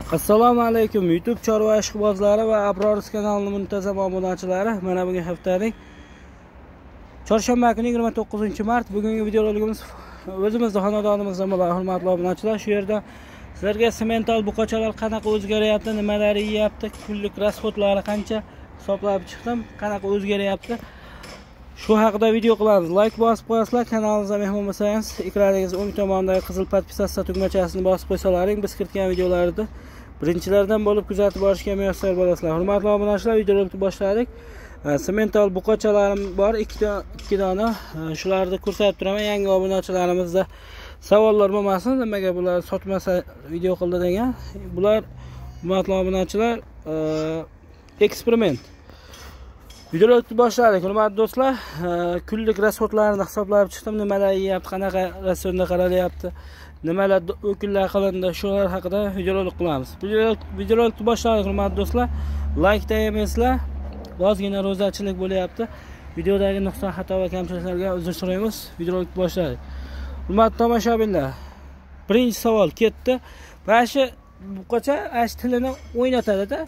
Assalomu alaykum YouTube chorva ishqibozlari va Abroriz kanalining muntazam obunachilari. Mana bugun haftaning chorshanba kuni 29-mart. Bugungi videoligimiz o'zimizning xonadonimizda bo'ladi, hurmatli obunachilar. Shu yerda sizlarga semental buqachalar qanaqa o'zgaryapti, nimalar yeyapti, kunlik rasxodlari qancha hisoblab chiqdim, qanaqa o'zgaryapti. Shu haqida video qilamiz. Like bosib qo'yasizlar, kanalimizga mehmon bo'lsangiz, ekraningiz o'ng tomonidagi qizil podpisatsiya tugmachasini bosib qo'ysalaring, biz kiritgan videolarni birinchilardan bo'lib kuzatib borishga muyassar bo'lasizlar. Hurmatli obunachilar, videoni boshladik. Semental buqachalarim bor, 2 dona. Shularni ko'rsatib turaman. Yangi obunachilarimizda savollar bo'lmasin, nimaga bular sotmasa video qildi degan. Bular hurmatli obunachilar, eksperiment. Videoni boshladik. Hurmatli do'stlar, kunlik rasxodlarni hisoblab chiqdim. Nimalar yeyapti, qanaqa rasionda qaralyapti, nimalar o'kinlar qilindi, shular haqida videolar qilamiz. Videoni boshladik hurmatli do'stlar. Like deymizlar. Ozgina ro'zachilik bo'lyapti. Videodagi nuqson xato va kamchiliklarga uzr so'raymiz. Videoni boshladik. Hurmatli tomoshabinlar, birinchi savol ketdi. Mana shu buqacha ash tilini o'ynatadi-da.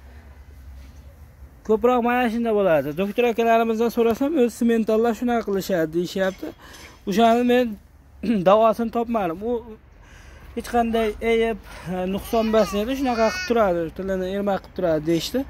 Ko'proq mana shunda bo'ladi. Doktor akalarimizdan so'rasam, o'z sementallar shunaqa qilishadi deyishyapti. O'shani men davosini topmadim. U hech qanday eyib, nuqson basmaydi, shunaqa qilib turadi, tilini ermak qilib turadi deyishdi.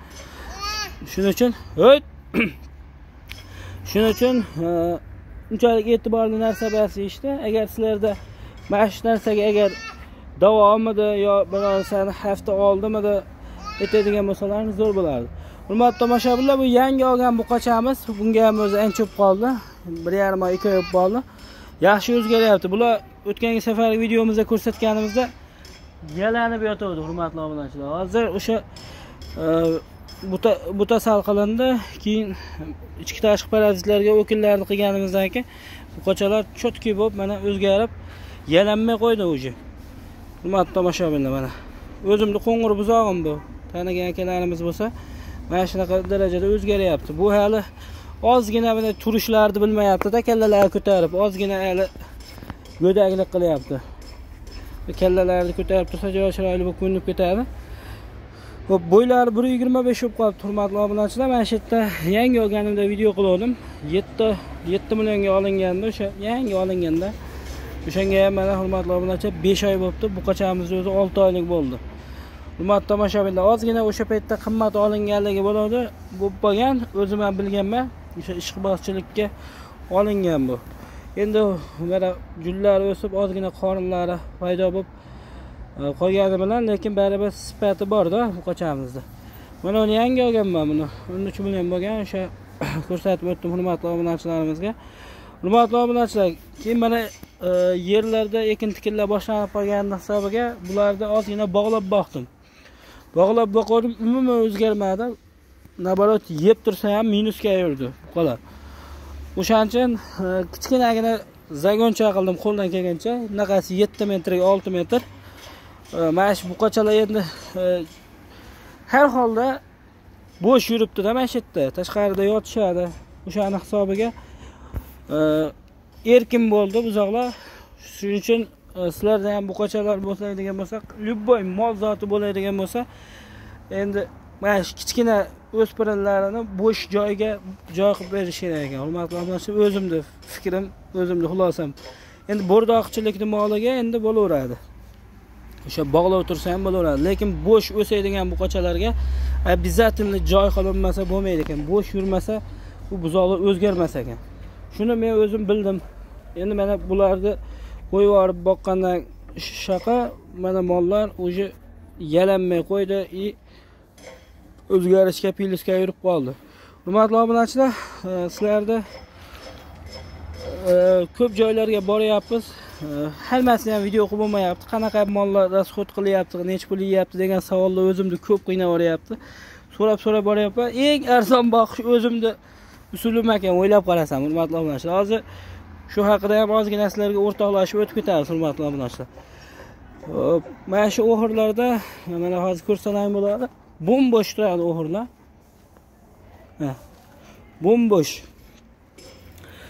Shuning uchun unchalik e'tiborli narsa bas deyishdi. Agar sizlarda mana shu narsaga agar davomida yo bir narsani hafta oldimida aytadigan bo'lsalaringiz zo'r bo'lardi. Hurmatli tomoshabinlar, bu yangi olgan buqachamiz. Bunga ham o'zi ancha bo'lib qoldi. 1,5 oy, 2 oy bo'lib qoldi. Yaxshi o'zgaryapti. Bular o'tgangi safar videomizda ko'rsatganimizda yalanib yotuvdi, hurmatli obunachilar. Hozir o'sha buta sal qilindi. Keyin ichki tashqi parazitlarga o'kinlarni qilganimizdan keyin buqachalar chotki bo'lib, mana o'zgarib, yalanmay qo'ydi o'zi. Hurmatli tomoshabinlar, mana o'zimning qo'ng'ir buzog'im bu. Tanigan akalarimiz bo'lsa, mana shunaqa darajada o'zgaryapti. Bu hali ozgina buni turishlarni bilmayapti-da, kallalarni ko'tarib, ozgina hali go'daklik qilyapti. Kallalarni ko'tarib tursa, chiroyli bo'lib ko'rinib ketadi. Xo'p, bo'ylari 1.25 bo'lib qolibdi, hurmatli obunachilar. Mana shu yerda yangi olganimda video qildim. 7 millionga olinganda, o'sha yangi olinganda. O'shanga ham mana hurmatli obunachilar 5 oy bo'libdi. Buqachamiz o'zi 6 oylik bo'ldi. Hurmatli tomoshabinlar, ozgina o'sha paytda qimmat olinganligi bo'ladi. Bu bo'lgan, o'zim ham bilganman. O'sha ishqibozchilikka olingan bu. Endi mana gullari o'sib, ozgina qorinlari paydo bo'lib qolgani bilan, lekin baribir sifati bor-da buqachamizda. Mana uni yangi olganman buni. 13 million bo'lgan, o'sha ko'rsatib o'tdim hurmatli obunachilarimizga. Hurmatli obunachilar, keyin mana yerlarda ekin-tikinlar boshlanib qolganini hisobiga bularni ozgina bog'lab boqdim. Bog'lab boqdim, umuman o'zgarmadi. Nabarot yeb tursa ham minusga yurdi buqalar. O'shaning uchun kichkinagina zagoncha qildim qo'ldan kelgancha. Bunaqasi 7 metrga 6 metr. Mana shu buqachalar endi har holda bo'sh yuribdi-da mana shu yerda. Tashqarida yotishadi. O'shani hisobiga erkin bo'ldi buzoqlar. Shuning uchun sizlarda ham buqachalar bo'ladigan bo'lsa, любой mol zoti bo'ladigan bo'lsa, endi mana shu kichkina o'spirinlarini bo'sh joyga joy qilib berish kerak ekan. Hurmatli obunachilar, o'zimning fikrim, o'zimning xulosam. Endi bo'rdoqchilikning moliga endi bo'laveradi. O'sha bog'lab tursa ham bo'laveradi, lekin bo'sh o'saydigan buqachalarga обязательно joy qilinmasa bo'lmaydi ekan. Bo'sh yurmasa, bu buzoqlar o'zgarmas ekan. Shuni men o'zim bildim. Endi mana bularni qo'yib yuborib boqqandan shaqa, mana mollar o'zi yalanmay qo'ydi, o'zgarishga pilisga yurib qoldi. Hurmatli obunachilar, sizlarda ko'p joylarga boryapmiz. Hammasini ham video qilib bo'lmayapti. Qanaqa mollar rasxod qilyapti, necha pul yeyapti degan savollar o'zimni ko'p qiynayapti. So'rab boryapman. Eng arzon boqish o'zimni usulim ekan, o'ylab qarasam, hurmatli obunachilar. Hozir shu haqida ham ozgina sizlarga o'rtoqlashib o'tib ketamiz, hurmatli obunachilar. Mana shu o'g'irlarda, mana hozir ko'rsalaring bo'ladi. Bo'sh turadi o'g'irlar. Bo'sh.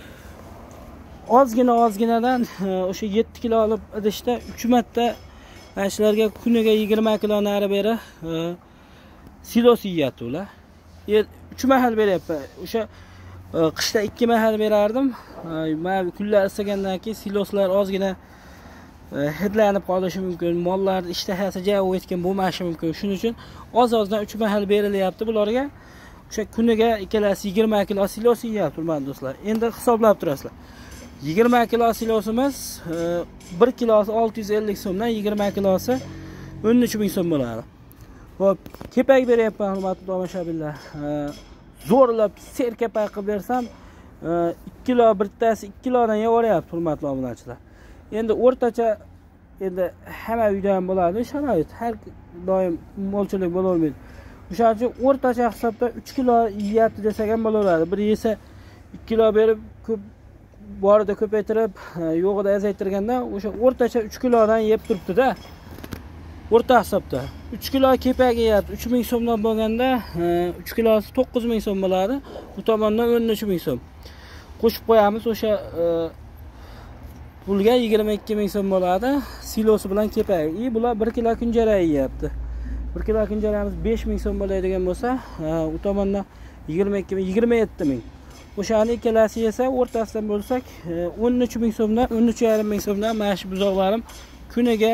Ozginadan o'sha 7 kilo olib idishda 3 marta Mana shularga kuniga 20 kilo nari beri silos yeyapti ular. 3 mahal beryapman. O'sha qishda 2 mahal berardim. Men kunlar issigandan keyin siloslar ozgina hidlanib qolishi mumkin. Mollar ishtahasi javob etgan bo'lmashi mumkin. Shuning uchun oz-ozdan 3 mahal berilyapti bularga. O'sha kuniga ikkalasi 20 kilo silos yeyapti, hurmatli do'stlar. Endi hisoblab turasizlar. 20 kilo silosimiz 1 kilosi 650 so'mdan 20 kilosi 13000 so'm bo'ladi. Xo'p, kepak beryapman, hurmatli tomoshabinlar. Zo'rlab serkepak qilib bersam 2 kilo bittasi 2 kilodan yevoryapti, hurmatli obunachilar. Endi o'rtacha hamma uyda ham bo'ladi sharoit. Har doim molchilik bo'la olmaydi. O'shaning uchun o'rtacha hisobda 3 kilo yeyapti desak ham bo'laveradi. Bir yesa 2 kilo berib ko'p borida ko'paytirib, yo'g'ida azaytirganda o'sha o'rtacha 3 kilodan yeb turibdi-da. O'rta hisobda 3 kilo kepak yeyapti. 3000 so'mdan bo'lganda 3 kilosi 9000 so'm bo'ladi. Bu tomondan 13000 so'm. Qo'shib qo'yamiz o'sha pulga 22000 so'm bo'ladi. Silosi bilan kepagi. Bular 1 kilo kunjara yeyapti. 1 kilo kunjaramiz 5000 so'm bo'ladigan bo'lsa, u tomondan 27000. O'shani ikkalasi yesa, o'rtasidan bo'lsak 13000 so'mdan, 13500 so'mdan mana shu buzoqlarim kuniga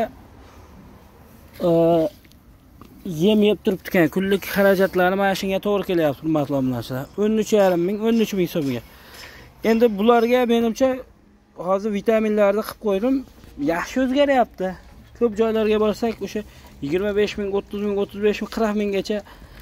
yem yeb turibdi ekan. Kunlik xarajatlari mana shunga to'g'ri kelyapti, hurmatli obunachilar. 13500, 13000 so'mga. Endi bularga menimcha hozir vitaminlarni qilib qo'ydim. Yaxshi o'zgaryapti. Ko'p joylarga borsak, o'sha 25000, 30000, 35000, 40000 gacha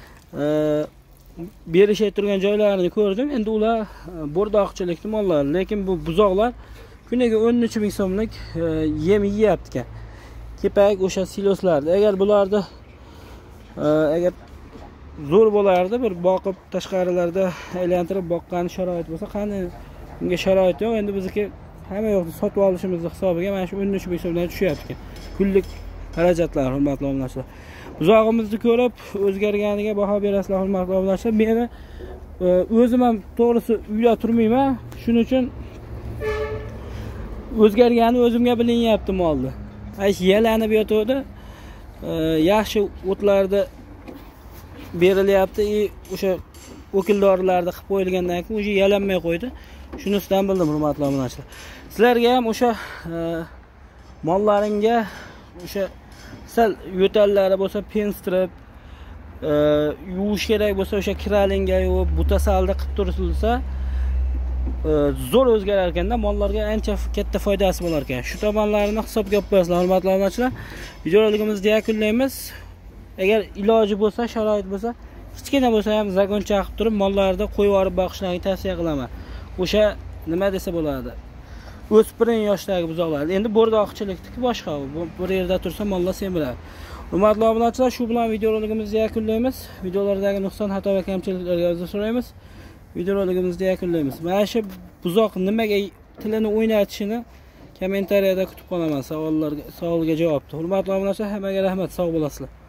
berishib turgan joylarni ko'rdim. Endi ular bo'rdoqchilikni mollar, lekin bu buzoqlar kuniga 13000 so'mlik yem yeyapti ekan. Kepak o'sha siloslarda. Agar bularni agar zo'r bo'lardi, bir boqib tashqarilarda aylantirib boqqani sharoit bo'lsa, qani unga sharoit yo'q. Endi bizniki hamma yo'qni sotib olishimizni hisobiga mana shu 13000 so'mdan tushyapti ekan. Kunlik xarajatlar, hurmatli obunachilar. Buzog'imizni ko'rib o'zgarganiga baho berasizlar, hurmatli obunachilar. Meni o'zim ham to'g'risi uyda turmayman. Shuning uchun o'zgargani o'zimga bilinyapti molni. Aysh yalanib yotuvdi. Yaxshi o'tlarda berilyapti. O'sha o'kildorlarni qilib qo'yilgandan keyin o'sha yalanmay qo'ydi. Shunisidan bildim, hurmatli obunachilar. Sizlarga ham o'sha mollaringga o'sha sal yo'tallari bo'lsa penstirib, yuvish kerak bo'lsa o'sha kiralinga yuvib, butasalda qilib turilsa zo'r o'zgarar ekanda, mollarga ancha katta foydasi bo'lar ekan. Shu tomonlarini hisobga olib qo'yasizlar, hurmatli obunachilar. Videoligimizni yakunlaymiz. Agar iloji bo'lsa, sharoit bo'lsa, kichkina bo'lsa ham zagon chaqib turib, mollarni qo'yib olib boqishlarini tavsiya qilaman. O'sha nima desa bo'ladi? O'spirin yoshdagi buzoqlar. Endi bo'rdoqchilikniki boshqa. Bir yerda tursa mollar semiradi. Hurmatli obunachilar, shu bilan videoligimizni yakunlaymiz. Videolardagi nuqson, xato va kamchiliklarga uzr so'raymiz. Videoligimizni yakunlaymiz. Mana shu buzoq nimaga tilini o'ynatishini kommentariyada kutib qolaman. Savolga javobni. Hurmatli obunachilar, hammaga rahmat, sog' bo'lasizlar.